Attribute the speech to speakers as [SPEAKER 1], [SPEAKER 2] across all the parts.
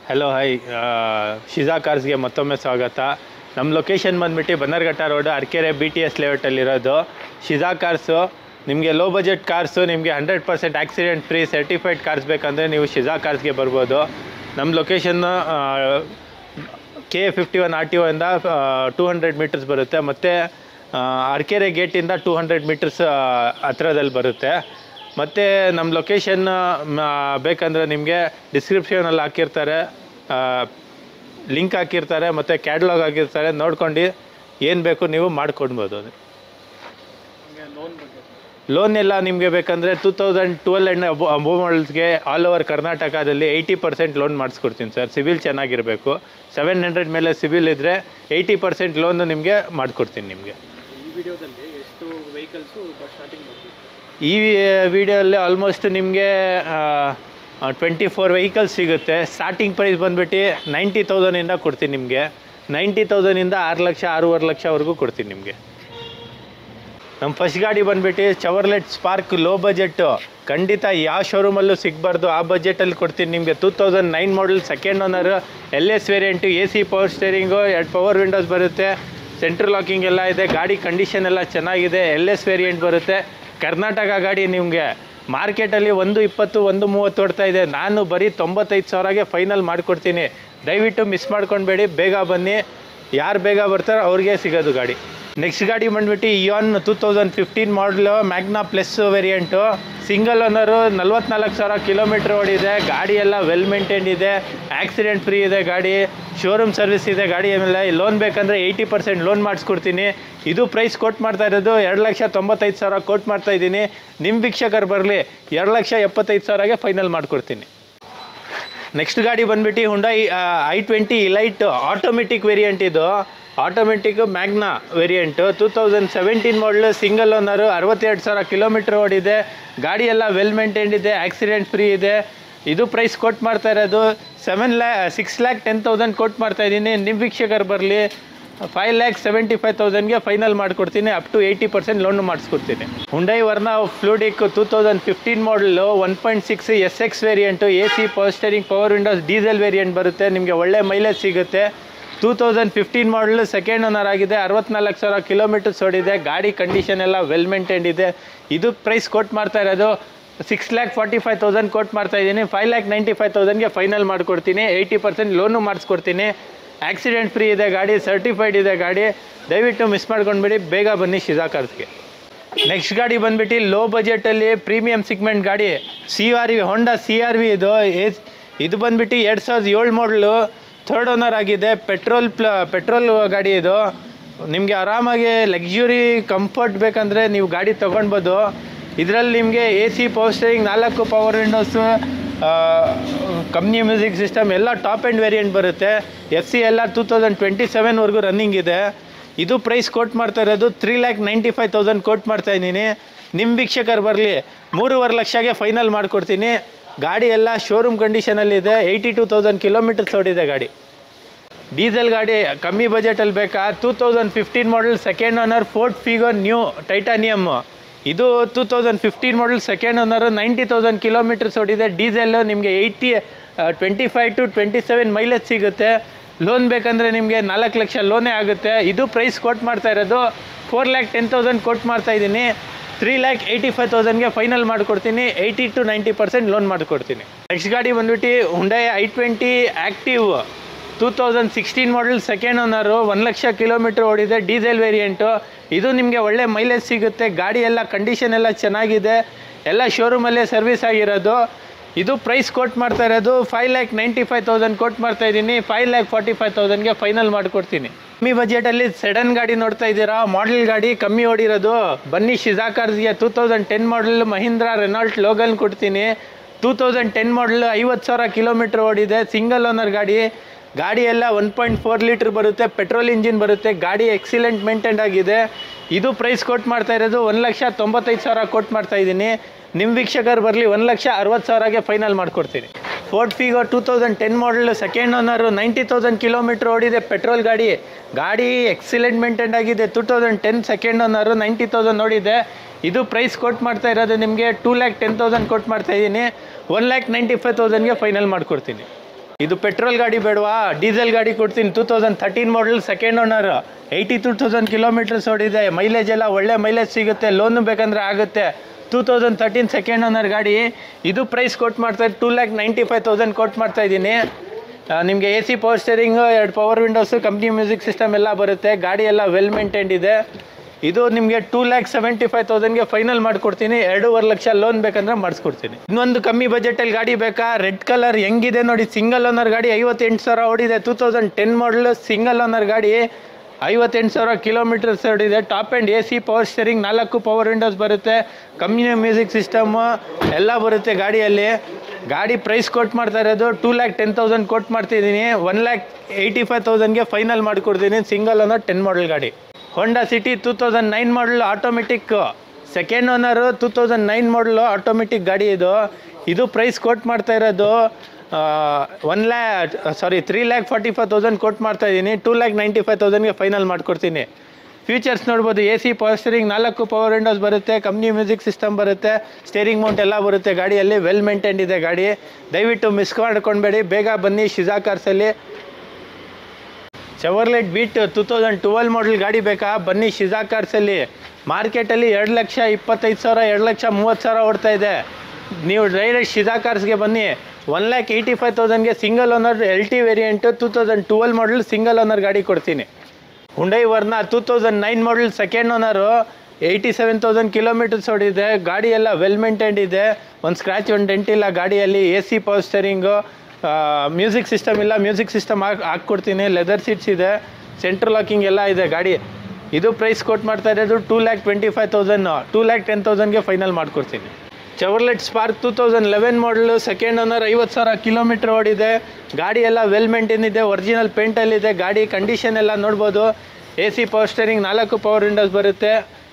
[SPEAKER 1] Hello hi ಶಿಜಾ ಕಾರ್ಸ್ಗೆ ಮತ್ತೊಮ್ಮೆ ಸ್ವಾಗತ. ನಮ್ಮ ಲೊಕೇಶನ್ ಬಂದುಬಿಟ್ಟು ಬನ್ನರ್ಘಟ್ಟ ರೋಡು ಅರಕೆರೆ BTS ಲೇಔಟಲ್ಲಿರೋದು. ಶಿಜಾ ಕಾರ್ಸು ನಿಮಗೆ ಲೋ ಬಜೆಟ್ ಕಾರ್ಸು, ನಿಮಗೆ 100% ಆಕ್ಸಿಡೆಂಟ್ ಫ್ರೀ ಸರ್ಟಿಫೈಡ್ ಕಾರ್ಸ್ ಬೇಕಂದರೆ ನೀವು ಶಿಜಾ ಕಾರ್ಸ್ಗೆ ಬರ್ಬೋದು. ನಮ್ಮ ಲೊಕೇಶನ್ನು K51 RTO ಇಂದ 200 ಮೀಟರ್ಸ್ ಬರುತ್ತೆ, ಮತ್ತು ಅರಕೆರೆ ಗೇಟಿಂದ 200 ಮೀಟರ್ಸ್ ಹತ್ರದಲ್ಲಿ ಬರುತ್ತೆ. ಮತ್ತು ನಮ್ಮ ಲೊಕೇಶನ್ ಬೇಕಂದರೆ ನಿಮಗೆ ಡಿಸ್ಕ್ರಿಪ್ಷನಲ್ಲಿ ಹಾಕಿರ್ತಾರೆ, ಲಿಂಕ್ ಹಾಕಿರ್ತಾರೆ, ಮತ್ತು ಕ್ಯಾಟ್ಲಾಗ್ ಹಾಕಿರ್ತಾರೆ. ನೋಡ್ಕೊಂಡು ಏನು ಬೇಕು ನೀವು ಮಾಡ್ಕೊಡ್ಬೋದು. ಲೋನ್ ಎಲ್ಲ ನಿಮಗೆ ಬೇಕಂದರೆ 2012 ಆ್ಯಂಡ್ ಅಬೋವ್ ಮಾಡಲ್ಸ್ಗೆ ಆಲ್ ಓವರ್ ಕರ್ನಾಟಕದಲ್ಲಿ 80% ಲೋನ್ ಮಾಡಿಸ್ಕೊಡ್ತೀನಿ ಸರ್. ಸಿವಿಲ್ ಚೆನ್ನಾಗಿರಬೇಕು. 700 ಮೇಲೆ ಸಿವಿಲ್ ಇದ್ದರೆ 80% ಲೋನು ನಿಮಗೆ ಮಾಡಿಕೊಡ್ತೀನಿ. ನಿಮಗೆ
[SPEAKER 2] ಈ ವಿಡಿಯೋದಲ್ಲಿ ಎಷ್ಟು ವೆಹಿಕಲ್ಸು ಸ್ಟಾರ್ಟಿಂಗ್ ಮಾಡ್ತೀವಿ?
[SPEAKER 1] ಈ ವಿಡಿಯೋಲ್ಲಿ ಆಲ್ಮೋಸ್ಟ್ ನಿಮಗೆ 24 ವೆಹಿಕಲ್ಸ್ ಸಿಗುತ್ತೆ. ಸ್ಟಾರ್ಟಿಂಗ್ ಪ್ರೈಸ್ ಬಂದುಬಿಟ್ಟು 90,000ಇಂದ ಕೊಡ್ತೀನಿ ನಿಮಗೆ. 90,000ಇಂದ 6 ಲಕ್ಷ 6.5 ಲಕ್ಷವರೆಗೂ ಕೊಡ್ತೀನಿ ನಿಮಗೆ. ನಮ್ಮ ಫಸ್ಟ್ ಗಾಡಿ ಬಂದುಬಿಟ್ಟು ಚವರ್ಲೆಟ್ ಸ್ಪಾರ್ಕ್ ಲೋ ಬಜೆಟ್ಟು, ಖಂಡಿತ ಯಾವ ಶೋರೂಮಲ್ಲೂ ಸಿಗಬಾರ್ದು, ಆ ಬಜೆಟಲ್ಲಿ ಕೊಡ್ತೀನಿ ನಿಮಗೆ. 2009 model, second owner, LS variant, AC power steering, 2 power windows ಬರುತ್ತೆ, ಸೆಂಟ್ರಲ್ ಲಾಕಿಂಗ್ ಎಲ್ಲ ಇದೆ, ಗಾಡಿ ಕಂಡೀಷನ್ ಎಲ್ಲ ಚೆನ್ನಾಗಿದೆ. LS ವೇರಿಯಂಟ್ ಬರುತ್ತೆ. ಕರ್ನಾಟಕ ಗಾಡಿ ನಿಮಗೆ ಮಾರ್ಕೆಟಲ್ಲಿ 120 130 ಓಡ್ತಾ ಇದೆ. ನಾನು ಬರೀ 95,000ಗೆ ಫೈನಲ್ ಮಾಡಿಕೊಡ್ತೀನಿ. ದಯವಿಟ್ಟು ಮಿಸ್ ಮಾಡ್ಕೊಳ್ಬೇಡಿ, ಬೇಗ ಬನ್ನಿ. ಯಾರು ಬೇಗ ಬರ್ತಾರೋ ಅವ್ರಿಗೆ ಸಿಗೋದು ಗಾಡಿ. ನೆಕ್ಸ್ಟ್ ಗಾಡಿ ಬಂದುಬಿಟ್ಟು Eon 2015 model Magna plus variant, single owner, 44,000 kilometre ಓಡಿದೆ. ಗಾಡಿ ಎಲ್ಲ ವೆಲ್ ಮೇಂಟೈನ್ಡ್ ಇದೆ, ಆಕ್ಸಿಡೆಂಟ್ ಫ್ರೀ ಇದೆ ಗಾಡಿ, ಶೋರೂಮ್ ಸರ್ವಿಸ್ ಇದೆ ಗಾಡಿ ಮೇಲೆ. ಲೋನ್ ಬೇಕಂದರೆ 80% ಲೋನ್ ಮಾಡಿಸ್ಕೊಡ್ತೀನಿ. ಇದು ಪ್ರೈಸ್ ಕೋಟ್ ಮಾಡ್ತಾ ಇರೋದು 2,95,000 ಕೋಟ್ ಮಾಡ್ತಾಯಿದ್ದೀನಿ. ನಿಮ್ಮ ವೀಕ್ಷಕರು ಬರಲಿ, 2,75,000ಗೆ ಫೈನಲ್ ಮಾಡಿಕೊಡ್ತೀನಿ. ನೆಕ್ಸ್ಟ್ ಗಾಡಿ ಬಂದುಬಿಟ್ಟು Hyundai i20 Elite automatic variant. ಇದು automatic Magna variant, 2017 model, single owner, 62,000 kilometre ಓಡಿದೆ. ಗಾಡಿ ಎಲ್ಲ ವೆಲ್ ಮೇಂಟೈನ್ಡ್ ಇದೆ, ಆಕ್ಸಿಡೆಂಟ್ ಫ್ರೀ ಇದೆ. ಇದು ಪ್ರೈಸ್ ಕೋಟ್ ಮಾಡ್ತಾ ಇರೋದು 6,10,000 ಕೋಟ್ ಮಾಡ್ತಾಯಿದ್ದೀನಿ. ನಿಮ್ಮ ವೀಕ್ಷಕರು ಬರಲಿ, 5,75,000ಗೆ ಫೈನಲ್ ಮಾಡಿಕೊಡ್ತೀನಿ. ಅಪ್ ಟು 80% ಲೋನು ಮಾಡಿಸ್ಕೊಡ್ತೀನಿ. Hyundai Verna Fluidic 2015 model, 1.6 SX variant, AC power steering, power windows, diesel variant ಬರುತ್ತೆ. ನಿಮಗೆ ಒಳ್ಳೆ ಮೈಲೇಜ್ ಸಿಗುತ್ತೆ. 2015 ಮಾಡಲು, ಸೆಕೆಂಡ್ ಓನರ್ ಆಗಿದೆ, 64,000 ಕಿಲೋಮೀಟರ್ಸ್ ಓಡಿದೆ. ಗಾಡಿ ಕಂಡೀಷನ್ ಎಲ್ಲ ವೆಲ್ ಮೇಂಟೈನ್ಡ್ ಇದೆ. ಇದು ಪ್ರೈಸ್ ಕೋಟ್ ಮಾಡ್ತಾ ಇರೋದು 6,45,000 ಕೋಟ್ ಮಾಡ್ತಾಯಿದ್ದೀನಿ. 5,95,000ಗೆ ಫೈನಲ್ ಮಾಡಿಕೊಡ್ತೀನಿ. 80% ಲೋನು ಮಾಡಿಸ್ಕೊಡ್ತೀನಿ. ಆಕ್ಸಿಡೆಂಟ್ ಫ್ರೀ ಇದೆ ಗಾಡಿ, ಸರ್ಟಿಫೈಡ್ ಇದೆ ಗಾಡಿ. ದಯವಿಟ್ಟು ಮಿಸ್ ಮಾಡ್ಕೊಂಡ್ಬಿಡಿ, ಬೇಗ ಬನ್ನಿ ಶಿಜಾ ಕಾರ್ಸ್ಗೆ. ನೆಕ್ಸ್ಟ್ ಗಾಡಿ ಬಂದುಬಿಟ್ಟು ಲೋ ಬಜೆಟಲ್ಲಿ ಪ್ರೀಮಿಯಂ ಸಿಗ್ಮೆಂಟ್ ಗಾಡಿ, CRV, ಹೊಂಡಾ CRV. ಇದು ಬಂದುಬಿಟ್ಟು 2007 ಮಾಡಲು, ಥರ್ಡ್ ಓನರ್ ಆಗಿದೆ. ಪೆಟ್ರೋಲ್ ಗಾಡಿ. ಇದು ನಿಮಗೆ ಆರಾಮಾಗಿ ಲಕ್ಸುರಿ ಕಂಫರ್ಟ್ ಬೇಕಂದರೆ ನೀವು ಗಾಡಿ ತೊಗೊಳ್ಬೋದು. ಇದರಲ್ಲಿ ನಿಮಗೆ AC power steering, 4 power windows, company music system ಎಲ್ಲ ಟಾಪ್ ಆ್ಯಂಡ್ ವೇರಿಯಂಟ್ ಬರುತ್ತೆ. FC ಎಲ್ಲ 2027ವರೆಗೂ ರನ್ನಿಂಗ್ ಇದೆ. ಇದು ಪ್ರೈಸ್ ಕೋಟ್ ಮಾಡ್ತಾ ಇರೋದು 3,95,000 ಕೋಟ್ ಮಾಡ್ತಾಯಿದ್ದೀನಿ. ನಿಮ್ಮ ವೀಕ್ಷಕರು ಬರಲಿ, 3.5 ಲಕ್ಷಗೆ ಫೈನಲ್ ಮಾಡಿಕೊಡ್ತೀನಿ. ಗಾಡಿ ಎಲ್ಲ ಶೋರೂಮ್ ಕಂಡೀಷನಲ್ಲಿದೆ. 82,000 ಕಿಲೋಮೀಟರ್ಸ್ ಓಡಿದೆ ಗಾಡಿ. ಡೀಸೆಲ್ ಗಾಡಿ ಕಮ್ಮಿ ಬಜೆಟಲ್ಲಿ ಬೇಕಾ? 2015 model, second owner, Ford Figo new Titanium. ಇದು 2015 ಮಾಡಲ್, ಸೆಕೆಂಡ್ ಓನರು, 90,000 ಕಿಲೋಮೀಟರ್ಸ್ ಓಡಿದೆ. ಡೀಸೆಲ್ಲು ನಿಮಗೆ 25 to 27 ಮೈಲೇಜ್ ಸಿಗುತ್ತೆ. ಲೋನ್ ಬೇಕಂದರೆ ನಿಮಗೆ 4 ಲಕ್ಷ ಲೋನೇ ಆಗುತ್ತೆ. ಇದು ಪ್ರೈಸ್ ಕೋಟ್ ಮಾಡ್ತಾ ಇರೋದು 4,10,000 ಕೋಟ್ ಮಾಡ್ತಾಯಿದ್ದೀನಿ. 3,85,000ಗೆ ಫೈನಲ್ ಮಾಡಿಕೊಡ್ತೀನಿ. 80 to 90% ಲೋನ್ ಮಾಡಿಕೊಡ್ತೀನಿ. ನೆಕ್ಸ್ಟ್ ಗಾಡಿ ಬಂದುಬಿಟ್ಟು Hyundai i20 active 2016 model, second owner, 1 lakh kilometre ಓಡಿದೆ. Diesel variant. ಇದು ನಿಮಗೆ ಒಳ್ಳೆ ಮೈಲೇಜ್ ಸಿಗುತ್ತೆ. ಗಾಡಿ ಎಲ್ಲ ಕಂಡೀಷನ್ ಎಲ್ಲ ಚೆನ್ನಾಗಿದೆ, ಎಲ್ಲ ಶೋರೂಮಲ್ಲೇ ಸರ್ವಿಸ್ ಆಗಿರೋದು. ಇದು ಪ್ರೈಸ್ ಕೋಟ್ ಮಾಡ್ತಾ ಇರೋದು 5,95,000 ಕೋಟ್ ಮಾಡ್ತಾಯಿದ್ದೀನಿ. 5,45,000ಗೆ ಫೈನಲ್ ಮಾಡಿಕೊಡ್ತೀನಿ. ಕಮ್ಮಿ ಬಜೆಟಲ್ಲಿ ಸೆಡನ್ ಗಾಡಿ ನೋಡ್ತಾ ಇದ್ದೀರಾ, ಮಾಡೆಲ್ ಗಾಡಿ ಕಮ್ಮಿ ಓಡಿರೋದು. ಬನ್ನಿ ಶಿಜಾ ಕಾರ್ಸ್ಗೆ. 2010 ಮಾಡಲ್ ಮಹೀಂದ್ರಾ ರೆನಾಲ್ಟ್ ಲೋಗನ್ ಕೊಡ್ತೀನಿ. 2010 ಮಾಡಲು, 50,000 ಕಿಲೋಮೀಟ್ರ್ ಓಡಿದೆ. ಸಿಂಗಲ್ ಓನರ್ ಗಾಡಿ. ಗಾಡಿ ಎಲ್ಲ 1.4 ಲೀಟ್ರ್ ಬರುತ್ತೆ, ಪೆಟ್ರೋಲ್ ಇಂಜಿನ್ ಬರುತ್ತೆ. ಗಾಡಿ ಎಕ್ಸಿಲೆಂಟ್ ಮೇಂಟೈನ್ಡ್ ಆಗಿದೆ. ಇದು ಪ್ರೈಸ್ ಕೋಟ್ ಮಾಡ್ತಾ ಇರೋದು 1,95,000 ಕೋಟ್ ಮಾಡ್ತಾಯಿದ್ದೀನಿ. ನಿಮ್ಮ ವೀಕ್ಷಕರು ಬರಲಿ, 1,60,000ಗೆ ಫೈನಲ್ ಮಾಡಿಕೊಡ್ತೀನಿ. Ford Figo 2010 model, second owner, 90,000 kilometre ಓಡಿದೆ. ಪೆಟ್ರೋಲ್ ಗಾಡಿ. ಗಾಡಿ ಎಕ್ಸಿಲೆಂಟ್ ಮೇಂಟೈನ್ಡ್ ಆಗಿದೆ. 2010 ಸೆಕೆಂಡ್ ಓನರು, 90,000 ಓಡಿದೆ. ಇದು ಪ್ರೈಸ್ ಕೋಟ್ ಮಾಡ್ತಾ ಇರೋದು ನಿಮಗೆ 2,10,000 ಕೋಟ್ ಮಾಡ್ತಾಯಿದ್ದೀನಿ. 1,95,000ಗೆ ಫೈನಲ್ ಮಾಡಿಕೊಡ್ತೀನಿ. ಇದು ಪೆಟ್ರೋಲ್ ಗಾಡಿ ಬೇಡವಾ, ಡೀಸೆಲ್ ಗಾಡಿ ಕೊಡ್ತೀನಿ. 2013 ಮಾಡಲ್, ಸೆಕೆಂಡ್ ಓನರ್, 82,000 ಕಿಲೋಮೀಟರ್ಸ್ ಓಡಿದೆ. ಮೈಲೇಜ್ ಎಲ್ಲ ಒಳ್ಳೆ ಮೈಲೇಜ್ ಸಿಗುತ್ತೆ, ಲೋನು ಬೇಕಂದ್ರೆ ಆಗುತ್ತೆ. 2013 ಸೆಕೆಂಡ್ ಓನರ್ ಗಾಡಿ. ಇದು ಪ್ರೈಸ್ ಕೊಟ್ಟು ಮಾಡ್ತಾಯಿದ್ದು 2,95,000 ಕೊಟ್ಟು ಮಾಡ್ತಾಯಿದ್ದೀನಿ. ನಿಮಗೆ AC power steering, 2 power windows, company music system ಎಲ್ಲ ಬರುತ್ತೆ. ಗಾಡಿ ಎಲ್ಲ ವೆಲ್ ಮೇಂಟೈನ್ಡ್ ಇದೆ. ಇದು ನಿಮಗೆ 2,75,000ಗೆ ಫೈನಲ್ ಮಾಡಿಕೊಡ್ತೀನಿ. 2.5 ಲಕ್ಷ ಲೋನ್ ಬೇಕಂದ್ರೆ ಮಾಡಿಸ್ಕೊಡ್ತೀನಿ. ಇನ್ನೊಂದು ಕಮ್ಮಿ ಬಜೆಟಲ್ಲಿ ಗಾಡಿ ಬೇಕಾ? ರೆಡ್ ಕಲರ್ ಹೆಂಗಿದೆ ನೋಡಿ, ಸಿಂಗಲ್ ಓನರ್ ಗಾಡಿ, 58,000 ಓಡಿದೆ. 2010 ಮಾಡಲು, ಸಿಂಗಲ್ ಓನರ್ ಗಾಡಿ, 58,000 ಕಿಲೋಮೀಟರ್ಸ್ ಓಡಿದೆ. Top end AC power steering, 4 power windows ಬರುತ್ತೆ, ಕಂಪ್ನಿ ಮ್ಯೂಸಿಕ್ ಸಿಸ್ಟಮು ಎಲ್ಲ ಬರುತ್ತೆ ಗಾಡಿಯಲ್ಲಿ. ಗಾಡಿ ಪ್ರೈಸ್ ಕೊಟ್ಟು ಮಾಡ್ತಾ ಇರೋದು 2,10,000 ಕೊಟ್ಟು ಮಾಡ್ತಿದ್ದೀನಿ. 1,85,000ಗೆ ಫೈನಲ್ ಮಾಡಿಕೊಡ್ತೀನಿ. ಸಿಂಗಲ್ ಓನರ್ 10 ಮಾಡಲ್ ಗಾಡಿ. Honda City 2009 model automatic, second owner, 2009 model automatic ಗಾಡಿ ಇದು. ಇದು ಪ್ರೈಸ್ ಕೊಟ್ಟು ಮಾಡ್ತಾ ಇರೋದು 3,45,000 ಕೊಟ್ಟು ಮಾಡ್ತಾಯಿದ್ದೀನಿ. 2,95,000ಗೆ ಫೈನಲ್ ಮಾಡಿಕೊಡ್ತೀನಿ. ಫೀಚರ್ಸ್ ನೋಡ್ಬೋದು, AC power steering, 4 power windows ಬರುತ್ತೆ, ಕಂಪ್ನಿ ಮ್ಯೂಸಿಕ್ ಸಿಸ್ಟಮ್ ಬರುತ್ತೆ, ಸ್ಟೇರಿಂಗ್ ಮೌಂಟ್ ಎಲ್ಲ ಬರುತ್ತೆ ಗಾಡಿಯಲ್ಲಿ. ವೆಲ್ ಮೇಂಟೈನ್ಡ್ ಇದೆ ಗಾಡಿ. ದಯವಿಟ್ಟು ಮಿಸ್ ಮಾಡ್ಕೊಳ್ಬೇಡಿ, ಬೇಗ ಬನ್ನಿ ಶಿಜಾ ಕಾರ್ಸಲ್ಲಿ. ಚೆವರ್ಲೆಟ್ ಬೀಟ್ 2012 ಮಾಡಲ್ ಗಾಡಿ ಬೇಕಾ? ಬನ್ನಿ ಶಿಜಾ ಕಾರ್ಸಲ್ಲಿ. ಮಾರ್ಕೆಟಲ್ಲಿ 2,25,000, 2,30,000 ಓಡ್ತಾ ಇದೆ. ನೀವು ಡೈರೆಕ್ಟ್ ಶಿಜಾ ಕಾರ್ಸ್ಗೆ ಬನ್ನಿ. 1,85,000ಗೆ single owner LT variant, 2012 model single owner ಗಾಡಿ ಕೊಡ್ತೀನಿ. Hyundai Verna 2009 model, second owner, 87,000 kilometres ಓಡಿದೆ. ಗಾಡಿ ಎಲ್ಲ ವೆಲ್ ಮೇಂಟೈನ್ಡ್ ಇದೆ. ಒಂದು ಸ್ಕ್ರ್ಯಾಚ್, ಒಂದು ಡೆಂಟ್ ಇಲ್ಲ ಗಾಡಿಯಲ್ಲಿ. AC power steering, music system ಇಲ್ಲ, ಮ್ಯೂಸಿಕ್ ಸಿಸ್ಟಮ್ ಹಾಕ್ಕೊಡ್ತೀನಿ. ಲೆದರ್ ಸೀಟ್ಸ್ ಇದೆ, ಸೆಂಟ್ರಲ್ ಲಾಕಿಂಗ್ ಎಲ್ಲ ಇದೆ ಗಾಡಿ. ಇದು ಪ್ರೈಸ್ ಕೊಟ್ಟು ಮಾಡ್ತಾ ಇರೋದು 2,25,000, 2,10,000ಗೆ ಫೈನಲ್ ಮಾಡಿಕೊಡ್ತೀನಿ. Chevrolet Spark 2011 model, second owner, 50,000 kilometre ಓಡಿದೆ. ಗಾಡಿ ಎಲ್ಲ ವೆಲ್ ಮೇಂಟೈನ್ ಇದೆ, ಒರಿಜಿನಲ್ ಪೇಂಟಲ್ಲಿದೆ. ಗಾಡಿ ಕಂಡೀಷನ್ ಎಲ್ಲ ನೋಡ್ಬೋದು. AC power steering, 4 power windows ಬರುತ್ತೆ,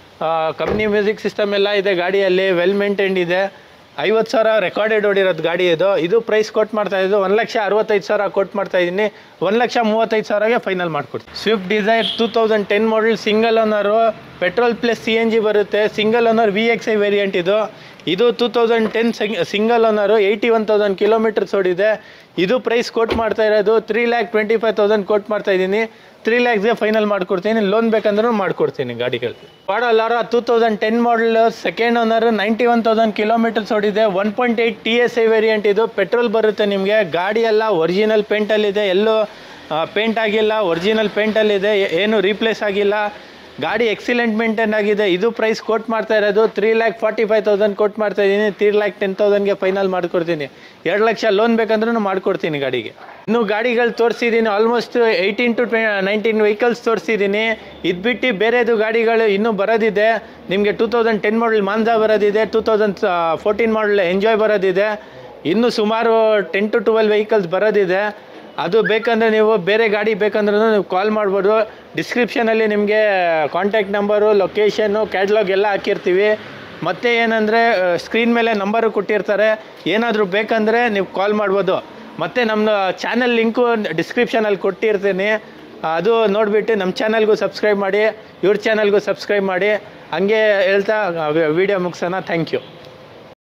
[SPEAKER 1] ಕಂಪ್ನಿ ಮ್ಯೂಸಿಕ್ ಸಿಸ್ಟಮ್ ಎಲ್ಲ ಇದೆ ಗಾಡಿಯಲ್ಲಿ. ವೆಲ್ ಮೇಂಟೈನ್ಡ್ ಇದೆ. 50,000 ರೆಕಾರ್ಡೆಡ್ ಓಡಿರೋದು ಗಾಡಿ ಇದು. ಇದು ಪ್ರೈಸ್ ಕೊಟ್ಟು ಮಾಡ್ತಾಯಿದ್ದು 1,65,000 ಕೊಟ್ಟು ಮಾಡ್ತಾಯಿದ್ದೀನಿ. 1,35,000ಗೆ ಫೈನಲ್ ಮಾಡಿಕೊಡ್ತೀನಿ. Swift Dzire 2010 model, single owner, petrol plus CNG ಬರುತ್ತೆ, ಸಿಂಗಲ್ ಓನರ್ VXI ವೇರಿಯಂಟ್ ಇದು. ಇದು 2010 ಸಿಂಗಲ್ ಓನರು, 81,000 ಕಿಲೋಮೀಟರ್ಸ್ ಓಡಿದೆ. ಇದು ಪ್ರೈಸ್ ಕೊಟ್ಟು ಮಾಡ್ತಾ ಇರೋದು 3,25,000 ಕೊಟ್ಟು ಮಾಡ್ತಾಯಿದ್ದೀನಿ. 3 lakhsಗೆ ಫೈನಲ್ ಮಾಡಿಕೊಡ್ತೀನಿ. ಲೋನ್ ಬೇಕಂದ್ರೂ ಮಾಡಿಕೊಡ್ತೀನಿ ಗಾಡಿಗಳು. ಪಾಡೋ Laura 2010 model, second owner, 91,000 kilometres ಓಡಿದೆ. 1.8 TSI ವೇರಿಯಂಟ್ ಇದು. ಪೆಟ್ರೋಲ್ ಬರುತ್ತೆ ನಿಮಗೆ. ಗಾಡಿ ಎಲ್ಲ ಒರಿಜಿನಲ್ ಪೇಂಟಲ್ಲಿದೆ, ಎಲ್ಲೂ ಪೇಂಟ್ ಆಗಿಲ್ಲ, ಒರಿಜಿನಲ್ ಪೇಂಟಲ್ಲಿದೆ, ಏನು ರೀಪ್ಲೇಸ್ ಆಗಿಲ್ಲ. ಗಾಡಿ ಎಕ್ಸಿಲೆಂಟ್ ಮೇಂಟೈನ್ ಆಗಿದೆ. ಇದು ಪ್ರೈಸ್ ಕೊಟ್ಟು ಮಾಡ್ತಾ ಇರೋದು 3,45,000 ಕೊಟ್ಟು ಮಾಡ್ತಾಯಿದ್ದೀನಿ. 3,10,000ಗೆ ಫೈನಲ್ ಮಾಡಿಕೊಡ್ತೀನಿ. 2 ಲಕ್ಷ ಲೋನ್ ಬೇಕಂದ್ರೂ ಮಾಡಿಕೊಡ್ತೀನಿ ಗಾಡಿಗೆ. ಇನ್ನು ಗಾಡಿಗಳು ತೋರಿಸಿದ್ದೀನಿ, ಆಲ್ಮೋಸ್ಟ್ 18 to 19 ವೆಹಿಕಲ್ಸ್ ತೋರಿಸಿದ್ದೀನಿ. ಇದು ಬಿಟ್ಟು ಬೇರೆದು ಗಾಡಿಗಳು ಇನ್ನೂ ಬರೋದಿದೆ. ನಿಮಗೆ 2010 ಮಾಡಲ್ ಮಾಂಜಾ ಬರೋದಿದೆ, 2014 ಮಾಡಲ್ ಎಂಜಾಯ್ ಬರೋದಿದೆ. ಇನ್ನೂ ಸುಮಾರು 10 to 12 ವೆಹಿಕಲ್ಸ್ ಬರೋದಿದೆ. ಅದು ಬೇಕಂದರೆ ನೀವು ಬೇರೆ ಗಾಡಿ ಬೇಕಂದ್ರೂ ನೀವು ಕಾಲ್ ಮಾಡ್ಬೋದು. ಡಿಸ್ಕ್ರಿಪ್ಷನಲ್ಲಿ ನಿಮಗೆ ಕಾಂಟ್ಯಾಕ್ಟ್ ನಂಬರು, ಲೊಕೇಶನ್ನು, ಕ್ಯಾಟ್ಲಾಗ್ ಎಲ್ಲ ಹಾಕಿರ್ತೀವಿ. ಮತ್ತು ಏನಂದರೆ ಸ್ಕ್ರೀನ್ ಮೇಲೆ ನಂಬರು ಕೊಟ್ಟಿರ್ತಾರೆ. ಏನಾದರೂ ಬೇಕಂದರೆ ನೀವು ಕಾಲ್ ಮಾಡ್ಬೋದು. ಮತ್ತು ನಮ್ಮ ಚಾನಲ್ ಲಿಂಕು ಡಿಸ್ಕ್ರಿಪ್ಷನಲ್ಲಿ ಕೊಟ್ಟಿರ್ತೀನಿ. ಅದು ನೋಡಿಬಿಟ್ಟು ನಮ್ಮ ಚಾನಲ್ಗೂ ಸಬ್ಸ್ಕ್ರೈಬ್ ಮಾಡಿ, ಇವ್ರ ಚಾನಲ್ಗೂ ಸಬ್ಸ್ಕ್ರೈಬ್ ಮಾಡಿ. ಹಂಗೆ ಹೇಳ್ತಾ ವಿಡಿಯೋ ಮುಗಿಸೋಣ. Thank you.